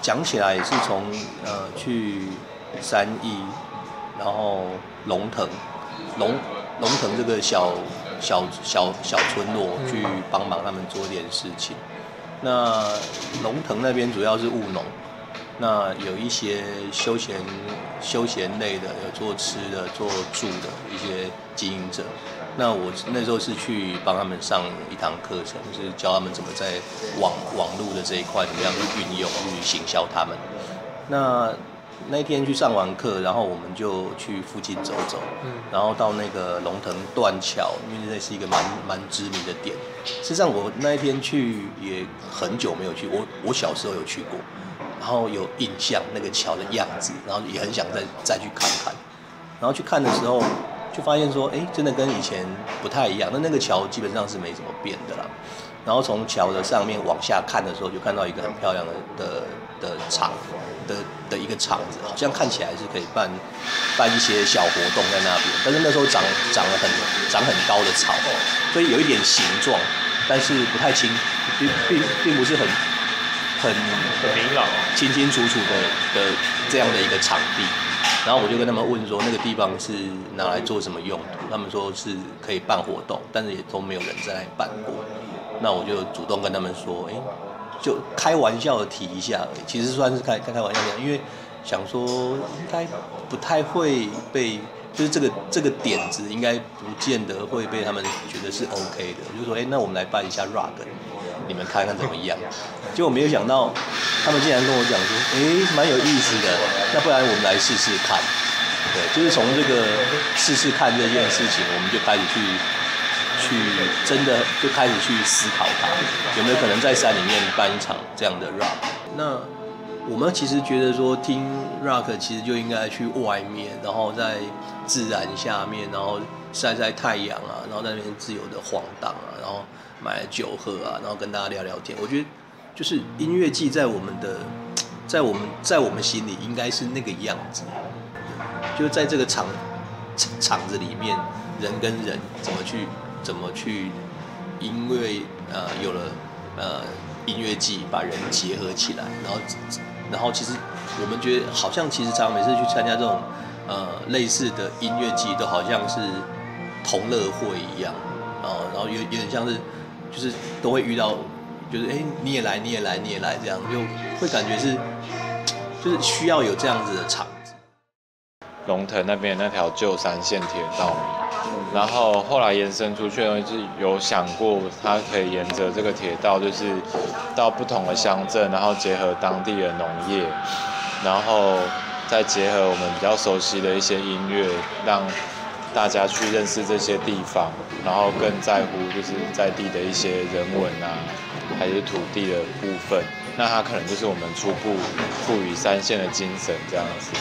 讲起来也是从去三义，然后龙腾这个小村落去帮忙他们做点事情。那龙腾那边主要是务农，那有一些休闲类的，有做吃的、做住的一些经营者。那我那时候是去帮他们上一堂课程，是教他们怎么在网络的这一块怎么样去运用、去行销他们。那一天去上完课，然后我们就去附近走走，然后到那个龙腾断桥，因为那是一个蛮知名的点。事实上，我那一天去也很久没有去，我小时候有去过，然后有印象那个桥的样子，然后也很想再去看看。然后去看的时候，就发现说，真的跟以前不太一样。那个桥基本上是没怎么变的啦。然后从桥的上面往下看的时候，就看到一个很漂亮的场的一个场子，好像看起来是可以办一些小活动在那边。但是那时候长很高的草，所以有一点形状，但是不太清，并不是很明朗、 清清楚楚的这样的一个场地。然后我就跟他们问说，那个地方是拿来做什么用途？他们说是可以办活动，但是也都没有人在那里办过。那我就主动跟他们说，就开玩笑的提一下而已，其实算是开玩笑的，因为想说应该不太会被，就是这个点子应该不见得会被他们觉得是 OK 的。我就说，那我们来办一下 rock， 你们看看怎么样？结果没有想到，他们竟然跟我讲说，蛮有意思的，那不然我们来试试看。对，就是从这个试试看这件事情，我们就开始去真的就开始去思考它有没有可能在山里面办一场这样的 rock。那我们其实觉得说听 rock 其实就应该去外面，然后在自然下面，然后晒太阳啊，然后在那边自由的晃荡啊，然后买酒喝啊，然后跟大家聊聊天。我觉得就是音乐季在我们心里应该是那个样子，就在这个场子里面，人跟人怎么去，因为有了音乐季把人结合起来，然后其实我们觉得好像其实常每次去参加这种类似的音乐季，都好像是同乐会一样，然后有点像是就是都会遇到，就是你也来这样，就会感觉就是需要有这样子的场子。 龙腾那边那条旧山线铁道。然后后来延伸出去的东西，是有想过它可以沿着这个铁道，就是到不同的乡镇，然后结合当地的农业，然后再结合我们比较熟悉的一些音乐，让大家去认识这些地方，然后更在乎就是在地的一些人文啊，还是土地的部分。那它可能就是我们初步赋予山线的精神这样子。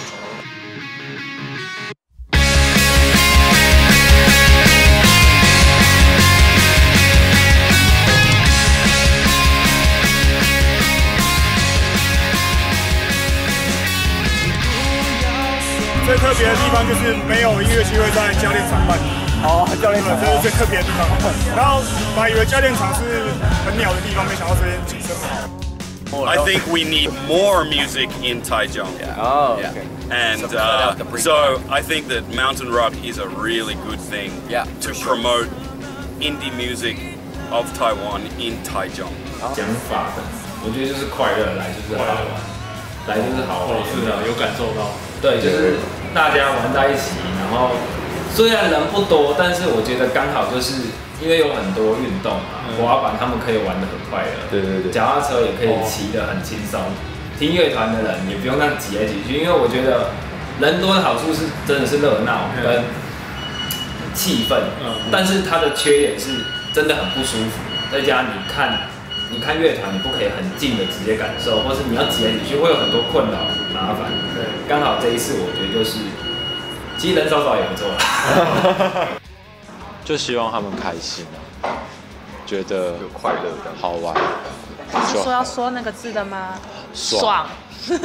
最特别的地方就是没有音乐机会在教练场办。 教练场这是最特别的地方。然后本来以为教练场是很鸟的地方，没想到这边景色很好。 I think we need more music in Taichung. Okay. And so I think that mountain rock is a really good thing to promote indie music of Taiwan in Taichung. 讲法的，我觉得就是快乐，来就是好玩，来就是好玩。 是的，有感受到。 对，就是大家玩在一起，然后虽然人不多，但是我觉得刚好就是因为有很多运动嘛，滑板他们可以玩得很快乐， 对， 脚踏车也可以骑得很轻松。听乐团的人也不用那样挤来挤去，因为我觉得人多的好处是真的是热闹跟气氛，但是它的缺点是真的很不舒服。在家你看乐团，你不可以很近的直接感受，或是你要挤来挤去，会有很多困扰麻烦。对，刚好这一次我觉得就是，其实人少少也不错啦。 就希望他们开心啊，觉得有快乐的好玩。 是说要说那个字的吗？ 爽。对。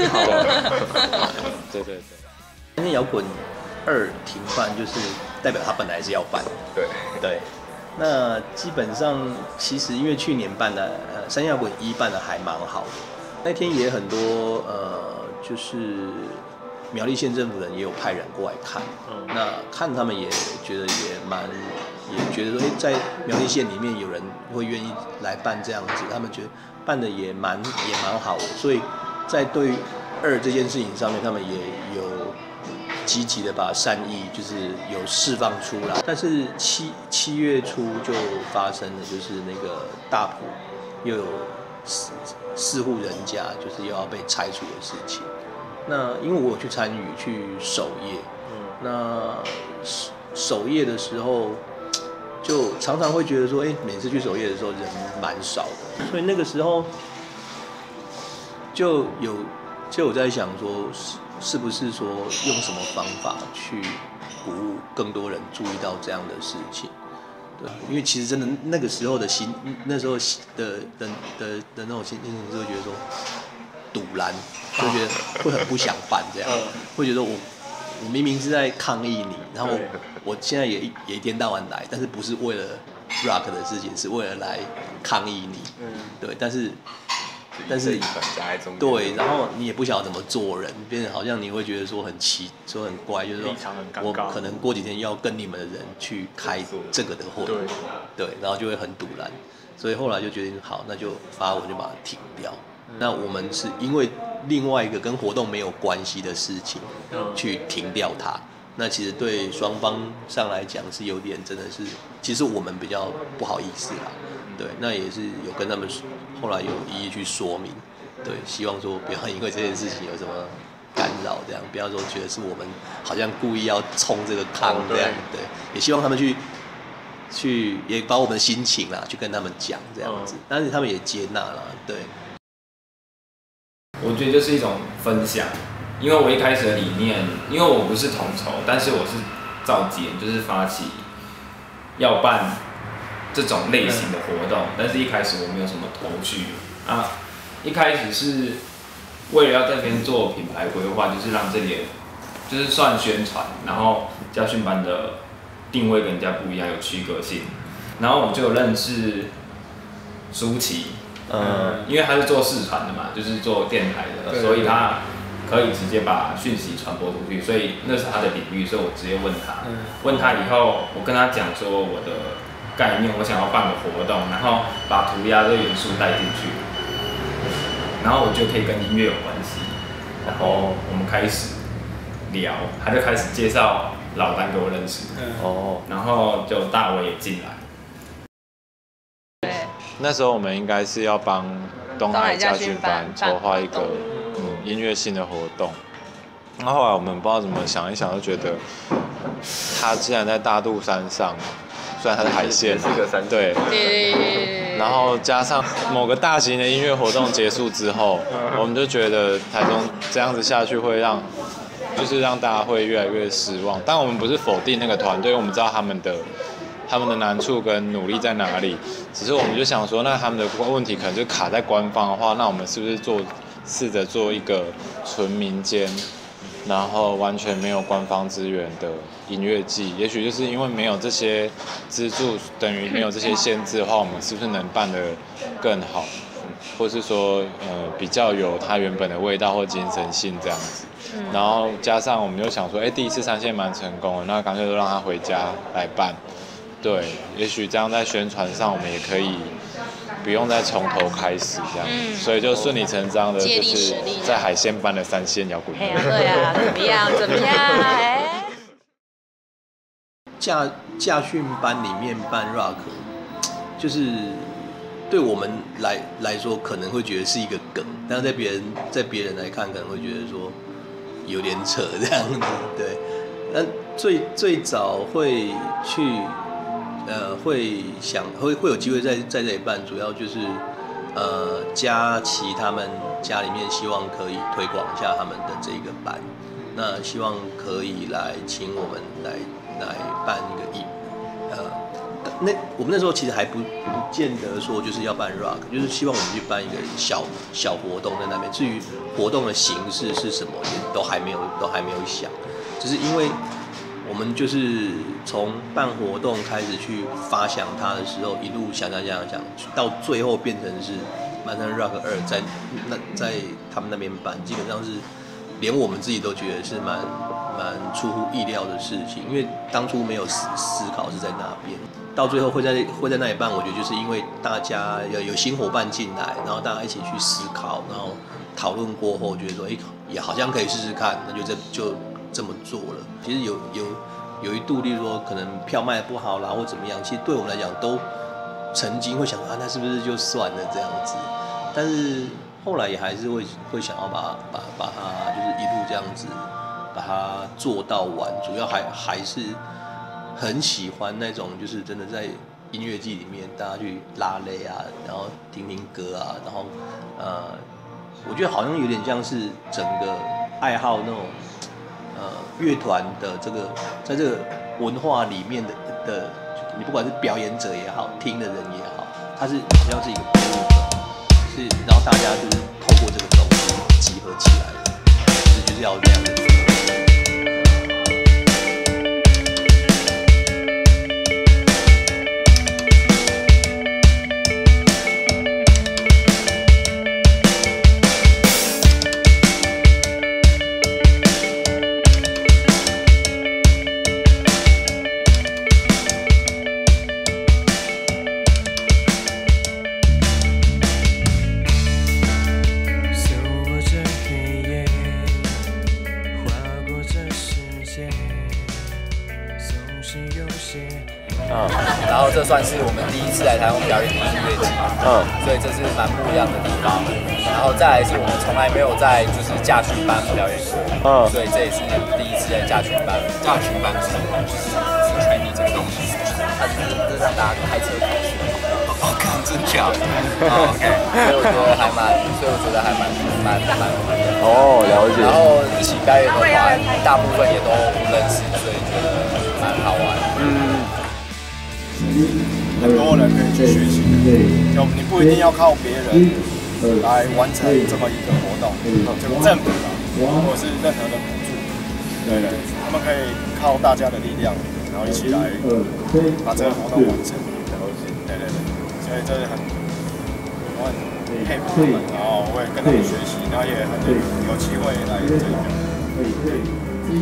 山线摇滚2停办，就是代表他本来是要办。对。那基本上其实因为去年办的山线摇滚1办的还蛮好的， 那天也很多就是苗栗县政府人也有派人过来看，那看他们也觉得也觉得说，在苗栗县里面有人会愿意来办这样子，他们觉得办的也蛮好的，所以在对2这件事情上面，他们也有积极的把善意就是有释放出来。但是7月初就发生了，就是那个大埔又有4户人家就是又要被拆除的事情。那因为我有去参与去守夜，那守夜的时候就常常会觉得说，每次去守夜的时候人蛮少的，所以那个时候就有在想说，是不是说用什么方法去鼓舞更多人注意到这样的事情？对，因为其实真的那个时候的那时候的那种心情，就会觉得说赌烂，就觉得会很不想办这样，会觉得我明明是在抗议你，然后我现在也一天到晚来，但是不是为了 rock 的事情，是为了来抗议你，对，但是对，然后你也不晓得怎么做人，变成好像你会觉得说说很怪，就是说我可能过几天要跟你们的人去开这个的会，对，然后就会很堵然，所以后来就决定好，那就发文就把它停掉。那我们是因为另外一个跟活动没有关系的事情去停掉它，那其实对双方上来讲是有点真的是，其实我们比较不好意思啦，对，那也是有跟他们后来有一一去说明，对，希望说不要因为这件事情有什么干扰，这样不要说觉得是我们好像故意要冲这个坑这样，对，也希望他们去也把我们的心情啦去跟他们讲这样子，但是他们也接纳啦，对。 我觉得这是一种分享，因为我一开始的理念，因为我不是统筹，但是我是召集人，就是发起要办这种类型的活动，但是一开始我没有什么头绪啊，一开始是为了要在这边做品牌规划，就是让这里就是算宣传，然后家训班的定位跟人家不一样，有区隔性，然后我就有认识舒淇。因为他是做视传的嘛，就是做电台的，所以他可以直接把讯息传播出去，所以那是他的领域，所以我直接问他，问他以后，我跟他讲说我的概念，我想要办个活动，然后把涂鸦这个元素带进去，然后我就可以跟音乐有关系，然后我们开始聊，他就开始介绍老丹给我认识，然后就大伟也进来。 那时候我们应该是要帮东海家训班筹划一个音乐性的活动，然后后来我们不知道怎么想一想，就觉得他既然在大肚山上，虽然它是海线，对，然后加上某个大型的音乐活动结束之后，我们就觉得台中这样子下去会让大家会越来越失望。但我们不是否定那个团队，我们知道他们的难处跟努力在哪里，只是我们就想说，那他们的问题可能就卡在官方的话，那我们是不是试着做一个纯民间，然后完全没有官方资源的音乐季？也许就是因为没有这些资助，等于没有这些限制的话，我们是不是能办得更好，或是说比较有它原本的味道或精神性这样子？然后加上我们又想说，第一次3线蛮成功的，那干脆就让他回家来办。对，也许这样在宣传上，我们也可以不用再从头开始这样，所以就顺理成章的，就是在海线办了3线摇滚乐。 对啊，怎么样？ 驾训班里面办 rock， 就是对我们来说可能会觉得是一个梗，但是在别人来看，可能会觉得说有点扯这样子。对，但最早会去。会有机会在这里办，主要就是佳琪他们家里面希望可以推广一下他们的这个班，那希望可以来请我们来办一个我们那时候其实还不见得说就是要办 rock， 就是希望我们去办一个小活动在那边。至于活动的形式是什么，也都还没有想，只是因为。我们就是从办活动开始去发想它的时候，一路想，到最后变成是 Mountain Rock 2在他们那边办，基本上是连我们自己都觉得是蛮出乎意料的事情，因为当初没有思考是在那边，到最后会在那里办，我觉得就是因为大家有新伙伴进来，然后大家一起去思考，然后讨论过后，觉得说，也好像可以试试看，那就这么做了。其实有一度，例如说可能票卖不好啦，或怎么样，其实对我们来讲都曾经会想啊，那是不是就算了这样子？但是后来也还是会想要把它就是一路这样子把它做到完，主要还是很喜欢那种就是真的在音乐季里面大家去拉雷啊，然后听听歌啊，然后我觉得好像有点像是整个爱好那种乐团的这个在这个文化里面的你不管是表演者也好，听的人也好，它是好像是一个部分，然后大家就是透过这个东西集合起来的，就是要这样的。 然后这算是我们第一次来台湾表演的音乐季，所以这是蛮不一样的地方。然后再来是我们从来没有在就是驾训班表演过，所以这也是第一次在驾训班。驾训班是什么？就是传递这个东西，它就是让大家开车考试。哦，看真假？OK，所以我觉得还蛮哦，了解。 然后一起表演的话，大部分也都认识，所以觉得蛮好玩。 很多人可以去学习，就你不一定要靠别人来完成这么一个活动，这个政府或者是任何的补助，对，他们可以靠大家的力量，然后一起来把这个活动完成，对，所以这是我很佩服他们，然后我也跟他们学习，然后也很有机会来这里。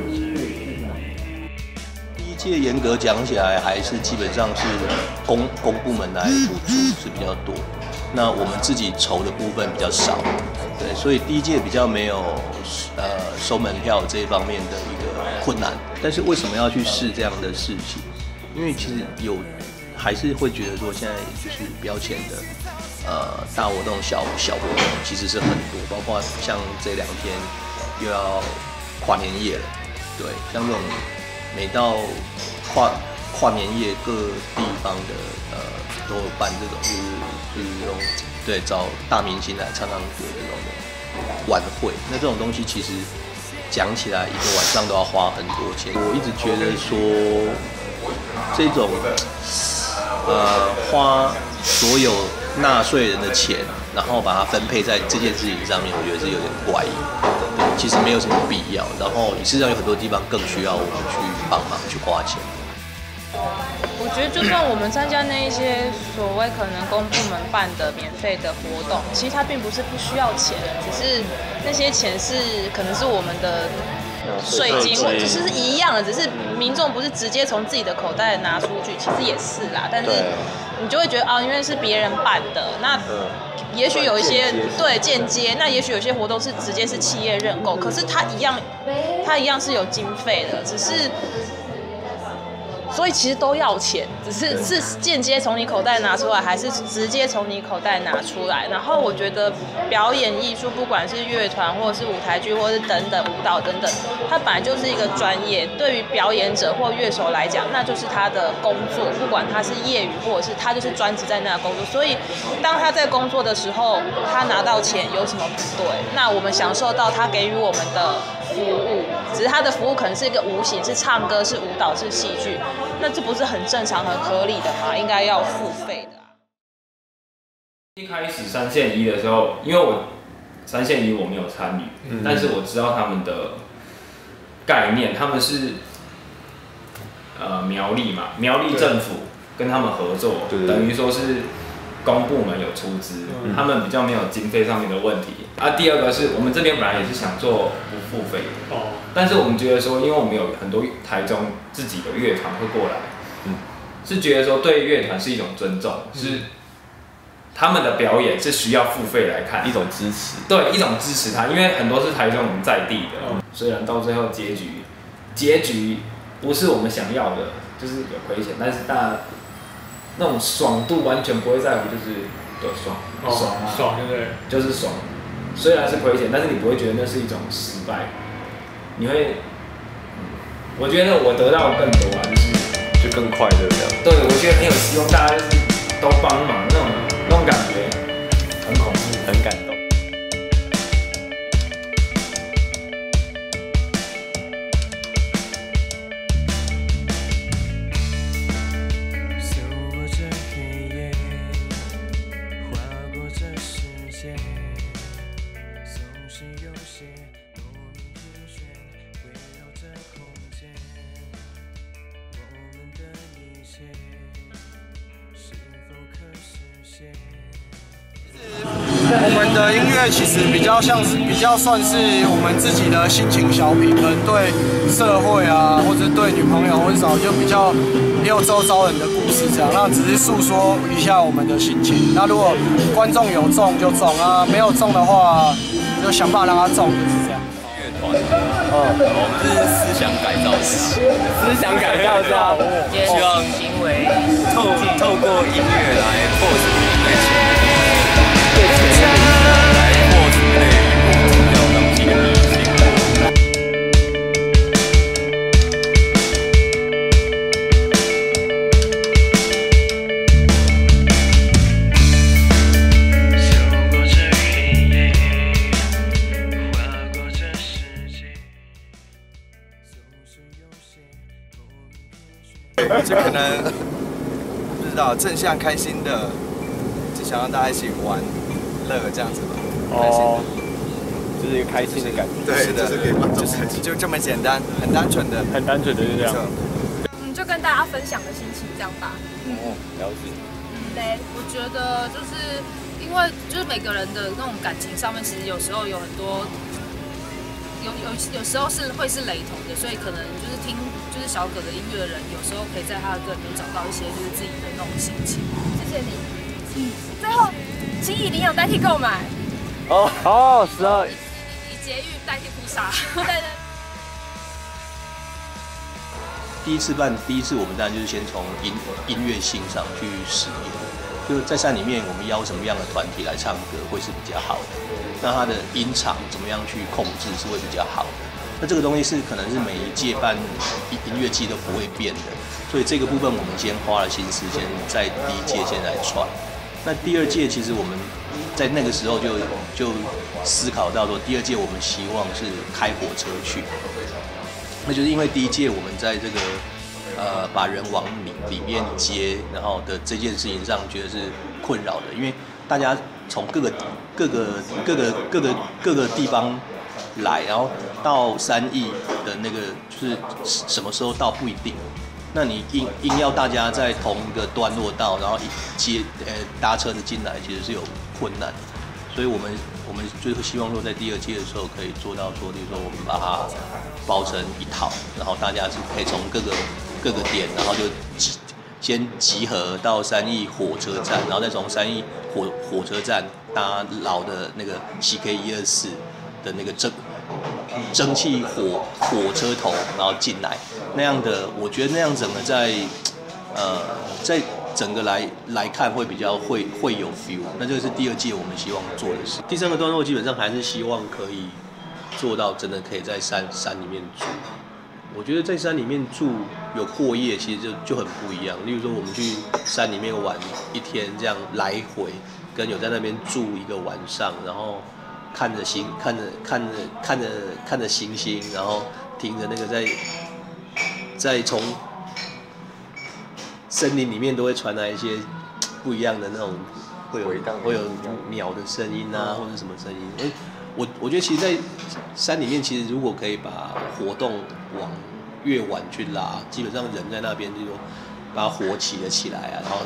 这严格讲起来，还是基本上是公部门来补助是比较多，那我们自己筹的部分比较少，对，所以第一届比较没有收门票这一方面的一个困难。但是为什么要去试这样的事情？因为其实还是会觉得说，现在就是标签的大活动、小活动其实是很多，包括像这2天又要跨年夜了，对，像这种。每到跨年夜，各地方的都有办这种，就是这种对找大明星来唱歌这种的晚会。那这种东西其实讲起来，一个晚上都要花很多钱。我一直觉得说，这种花所有纳税人的钱，然后把它分配在这件事情上面，我觉得是有点怪异。对，其实没有什么必要。然后事实上有很多地方更需要我们去帮忙去花钱。 我觉得就算我们参加那一些所谓可能公部门办的免费的活动，其实它并不是不需要钱，只是那些钱是可能是我们的税金，或者是一样的，只是民众不是直接从自己的口袋拿出去，其实也是啦。但是你就会觉得啊，因为是别人办的，那也许有一些对间接，那也许有些活动是直接是企业认购，可是它一样是有经费的，只是。所以其实都要钱，只是间接从你口袋拿出来，还是直接从你口袋拿出来。然后我觉得表演艺术，不管是乐团或者是舞台剧，或者是等等舞蹈等等，它本来就是一个专业。对于表演者或乐手来讲，那就是他的工作，不管他是业余或者是他就是专职在那工作。所以当他在工作的时候，他拿到钱有什么不对？那我们享受到他给予我们的服务，只是他的服务可能是一个无形，是唱歌，是舞蹈，是戏剧。那这不是很正常、很合理的吗？应该要付费的。 一开始3线1的时候，因为我3线1我没有参与，但是我知道他们的概念，他们是苗栗嘛，苗栗政府跟他们合作，等于说是公部门有出资，他们比较没有经费上面的问题。第二个是我们这边本来也是想做不付费的，但是我们觉得说，因为我们有很多台中自己的乐团会过来，是觉得说对乐团是一种尊重，是他们的表演是需要付费来看， 一种支持， 对，一种支持他，因为很多是台中我们在地的，虽然到最后结局不是我们想要的，就是有亏钱，但是那种爽度完全不会在乎，就是对爽对不对？ 就是爽。虽然是亏钱，但是你不会觉得那是一种失败，你会，我觉得我得到更多啊， 就更快乐这样。 对，我觉得很有希望，大家就是都帮忙那种感觉，很恐怖， 很感动。 我们的音乐其实比较算是我们自己的心情小品，可能对社会啊，或者对女朋友或者什么，就比较也有周遭人的故事这样。那只是诉说一下我们的心情。那如果观众有中就中啊，没有中的话就想办法让他中，就是这样。 乐团，我们是思想改造家， 思想改造家， 希望透过音乐来破除人类情绪。来破除对于没有东西的迷信。 就可能不知道正向开心的，就想让大家一起玩。这样子吧， 就是一个开心的感觉。 对的，就这么简单，很单纯的， 就这样。 就跟大家分享的心情这样吧。 了解。 对，我觉得就是因为就是每个人的那种感情上面，其实有时候有很多，有时候会是雷同的，所以可能就是听就是小葛的音乐的人，有时候可以在他的歌里面找到一些就是自己的那种心情。谢谢你。最后。请以领养代替购买。 12。 以节育代替扑杀。对。 第一次我们当然就是先从音乐性上去实验，就是在山里面我们邀什么样的团体来唱歌会是比较好的，那它的音场怎么样去控制是会比较好的。那这个东西是可能是每一届办音乐季都不会变的，所以这个部分我们先花了心思，先在第一届先来串。那第二届其实我们在那个时候就思考到说，第二届我们希望是开火车去，那就是因为第一届我们在这个把人往里面接，然后的这件事情上觉得是困扰的，因为大家从各个地方来，然后到3亿的那个就是什么时候到不一定。那你硬要大家在同一个段落到，然后搭车子进来，其实是有困难，所以我们就是希望说，在第二届的时候可以做到说，例如说我们把它包成一套，然后大家是可以从各个点，然后就先集合到3亿火车站，然后再从3亿火车站搭老的那个CK124的那个蒸汽火车头，然后进来那样的，我觉得那样整个在整个来看会比较会有 feel。那这个是第二届我们希望做的事。第3个段落基本上还是希望可以做到真的可以在山里面住。我觉得在山里面住有过夜，其实就很不一样。例如说我们去山里面玩一天，这样来回，跟有在那边住一个晚上，然后看着星星，然后听着那个在从森林里面都会传来一些不一样的那种会有鸟的声音啊，或者什么声音。我觉得其实，在山里面，其实如果可以把活动往越晚去拉，基本上人在那边就把它活起了起来啊，然后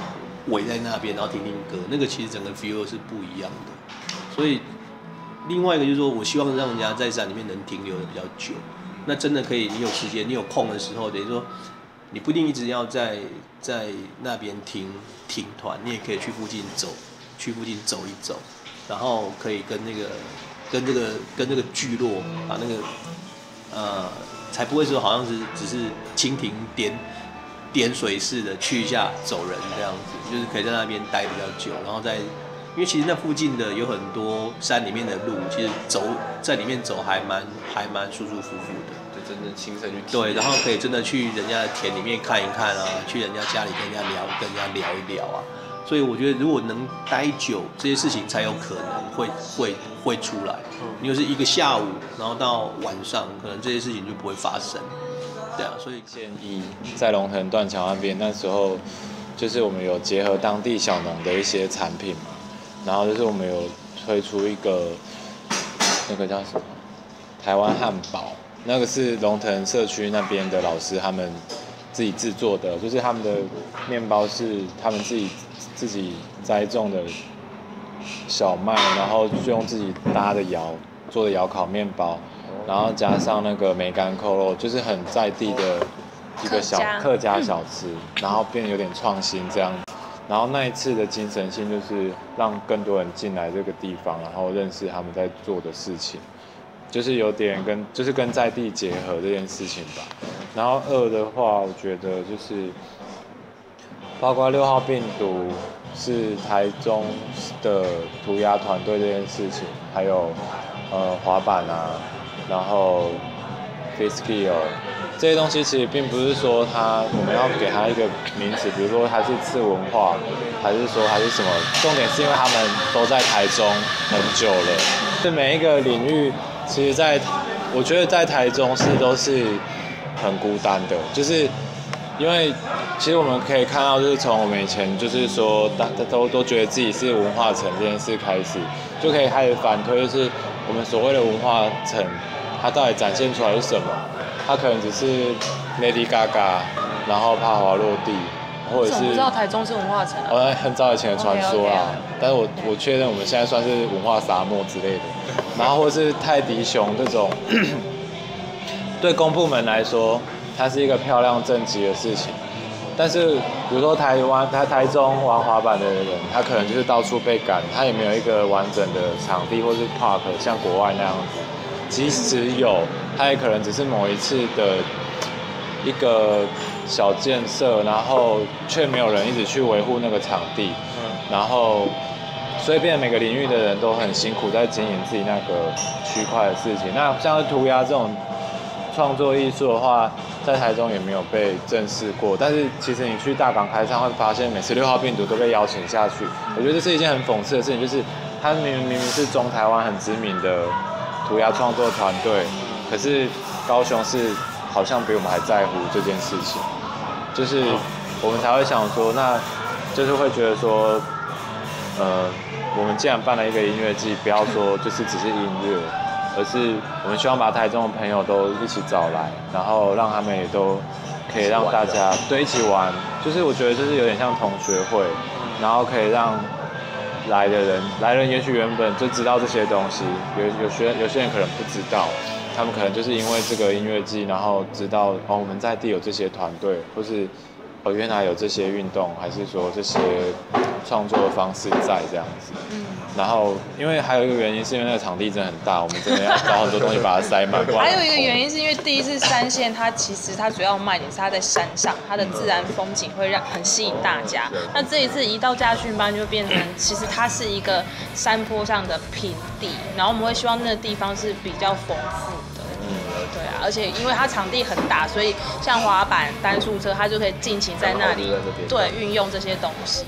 围在那边，然后听听歌，那个其实整个 feel 是不一样的。所以另外一个就是说，我希望让人家在山里面能停留的比较久。那真的可以，你有时间，你有空的时候，等于说你不一定一直要在那边听团，你也可以去附近走一走，然后可以跟这个聚落把那个才不会说好像是只是蜻蜓点水似的去一下走人这样子，就是可以在那边待比较久，然后因为其实那附近的有很多山里面的路，其实在里面走还蛮舒舒服服的， 就真正亲身去对，然后可以真的去人家的田里面看一看啊，去人家家里跟人家聊一聊啊。所以我觉得如果能待久，这些事情才有可能会出来。你就是一个下午，然后到晚上，可能这些事情就不会发生。对啊，所以建议在龙腾断桥那边，那时候就是我们有结合当地小农的一些产品嘛，然后就是我们有推出一个那个叫什么台湾汉堡，那个是龙腾社区那边的老师他们自己制作的，就是他们的面包是他们自己栽种的小麦，然后就用自己搭的窑做的窑烤面包，然后加上那个梅干扣肉，就是很在地的一个客家小吃，然后变得有点创新这样。然后那一次的精神性就是让更多人进来这个地方，然后认识他们在做的事情，就是有点跟在地结合这件事情吧。然后二的话，我觉得就是包括6号病毒是台中的涂鸦团队这件事情，还有滑板啊，然后 freestyle 这些东西，其实并不是说我们要给它一个名词，比如说它是次文化，还是说还是什么，重点是因为他们都在台中很久了，是每一个领域，其实我觉得在台中都是很孤单的，就是因为其实我们可以看到，就是从我们以前就是说大家都觉得自己是文化城这件事开始，就可以开始反推，就是我们所谓的文化城，它到底展现出来是什么？它可能只是 Lady Gaga， 然后帕华落地，或者是我不知道台中是文化城啊。 很早以前的传说啦，但是我确认我们现在算是文化沙漠之类的，然后或是泰迪熊这种，对公部门来说，它是一个漂亮正极的事情。但是比如说台中玩滑板的人，他可能就是到处被赶，他也没有一个完整的场地或是 park 像国外那样子。即使有，它也可能只是某一次的一个小建设，然后却没有人一直去维护那个场地，然后所以变得每个领域的人都很辛苦在经营自己那个区块的事情。那像是涂鸦这种创作艺术的话，在台中也没有被正视过，但是其实你去大港开唱会发现，每次6号病毒都被邀请下去。我觉得这是一件很讽刺的事情，就是它明明是中台湾很知名的涂鸦创作团队，可是高雄市好像比我们还在乎这件事情，就是我们才会想说，那就是会觉得说，我们既然办了一个音乐季，不要说就是只是音乐，而是我们希望把台中的朋友都一起找来，然后让他们也都可以让大家一起玩，就是我觉得就是有点像同学会，然后可以让来人也许原本就知道这些东西，有些人可能不知道，他们可能就是因为这个音乐季，然后知道我们在地有这些团队，或是原来有这些运动，还是说这些创作的方式在这样子。然后因为还有一个原因是因为那个场地真的很大，我们真的要找很多东西把它塞满。 还有一个原因是因为第一次山线，它其实它主要卖点是它在山上，它的自然风景会很吸引大家。那这一次一到驾训班就变成，其实它是一个山坡上的平地，然后我们会希望那个地方是比较丰富的。对啊，而且因为它场地很大，所以像滑板、单速车，它就可以尽情在那里运用这些东西。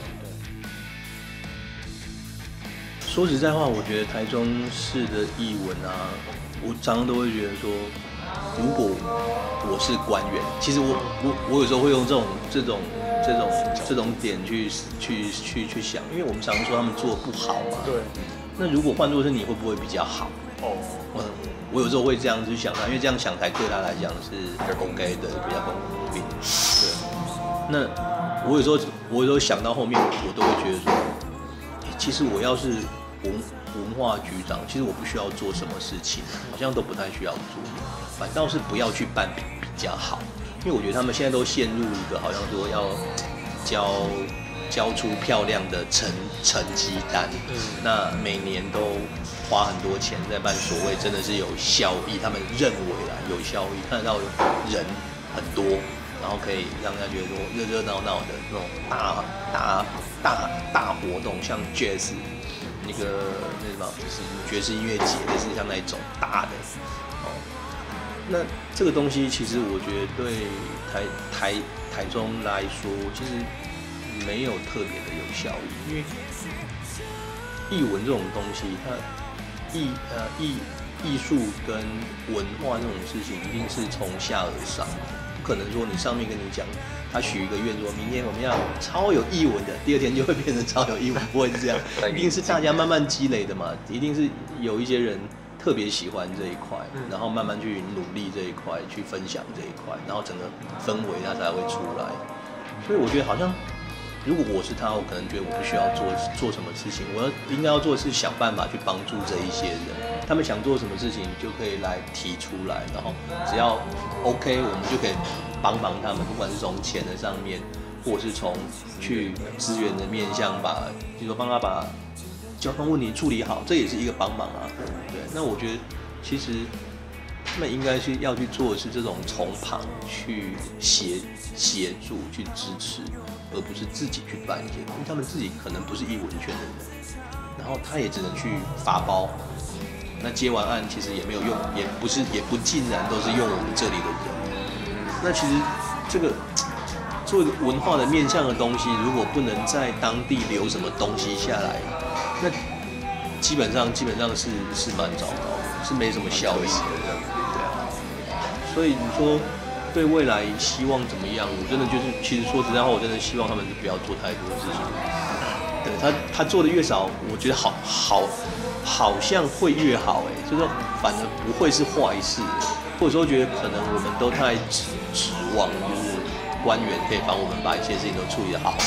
说实在话，我觉得台中市的艺文啊，我常常都会觉得说，如果我是官员，其实我有时候会用这种点去想，因为我们常常说他们做不好嘛。对。那如果换作是你，会不会比较好？我有时候会这样去想他，因为这样想才对他来讲是比较公平的，比较公平。对。那我有时候想到后面，我都会觉得说，其实我要是文化局长，其实我不需要做什么事情，好像都不太需要做，反倒是不要去办比较好，因为我觉得他们现在都陷入一个好像说要交出漂亮的成绩单，那每年都花很多钱在办所谓真的是有效益，他们认为啦有效益，看得到人很多，然后可以让人家觉得说热闹闹的那种大活动，像 jazz 那什么就是爵士音乐节，类似像那种大的哦。那这个东西其实我觉得对台中来说，其实没有特别的有效益，因为艺文这种东西，它艺术跟文化这种事情，一定是从下而上，不可能说你上面跟你讲，他许一个愿说，明天我们要超有艺文的，第二天就会变成超有艺文，不会是这样，一定是大家慢慢积累的嘛，一定是有一些人特别喜欢这一块，然后慢慢去努力这一块，去分享这一块，然后整个氛围它才会出来。所以我觉得好像，如果我是他，我可能觉得我不需要做什么事情，我应该要做的是想办法去帮助这一些人，他们想做什么事情就可以来提出来，然后只要 OK， 我们就可以帮他们，不管是从钱的上面，或是从去资源的面向比如说帮他把交通问题处理好，这也是一个帮忙啊。对，那我觉得其实他们应该是要去做的是这种从旁去协助、去支持，而不是自己去办一些，因为他们自己可能不是艺文圈的人，然后他也只能去发包。那接完案其实也没有用，也不尽然都是用我们这里的人。那其实这个做文化的面向的东西，如果不能在当地留什么东西下来，那基本上是蛮糟糕的，是没什么效益的。对啊，所以你说对未来希望怎么样？我真的就是，其实说实在话，我真的希望他们不要做太多的事情。对他做的越少，我觉得好像会越好就是说反而不会是坏事。或者说觉得可能我们都太指望就是官员可以帮我们把一些事情都处理得好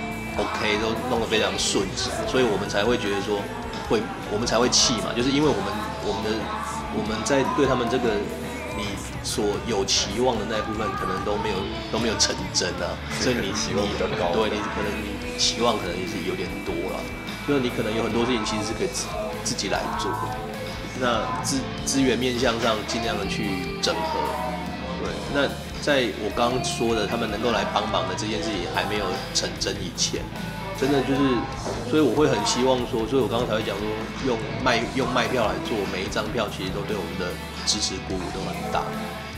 ，OK 都弄得非常顺畅，所以我们才会觉得说我们才会气嘛，就是因为我们在对他们这个你所有期望的那一部分可能都没有成真啊，所以你期望比较高，对你可能你期望可能也是有点多了，就是你可能有很多事情其实是可以自己来做的。那资源面向上尽量的去整合，对。那在我刚刚说的他们能够来帮忙的这件事情还没有成真以前，真的就是，所以我会很希望说，所以我刚刚才会讲说，用卖票来做，每一张票其实都对我们的支持鼓舞都很大。